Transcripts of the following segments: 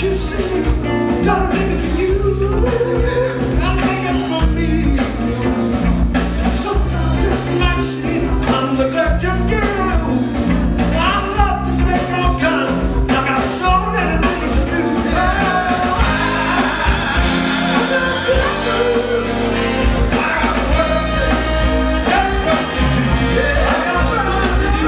you see, gotta make it for you, gotta make it for me. Sometimes it might seem I'm the left of you. I love to spend more time, I got so many things to do. I got work to do, I got work to do, yeah. I got work to do,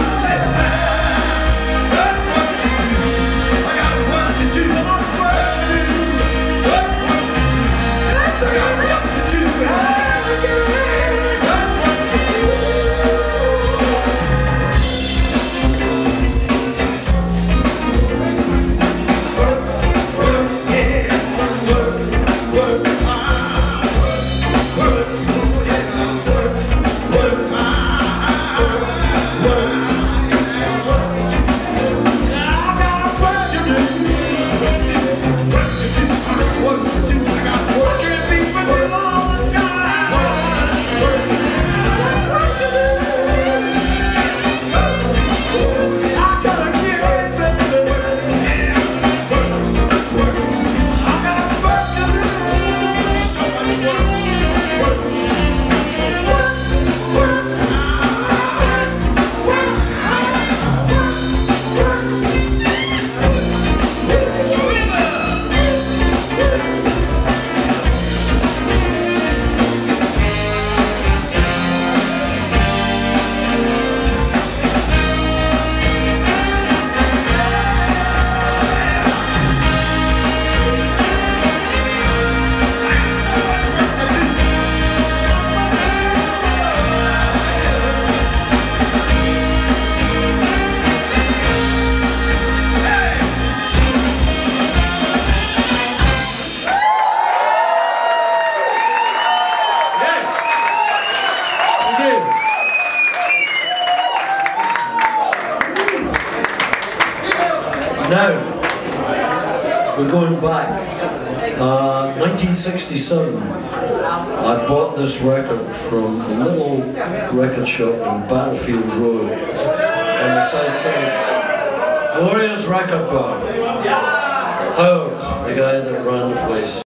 Now, we're going back. 1967, I bought this record from a little record shop in Battlefield Road on the south side. Glorious record bar. Howard, the guy that ran the place.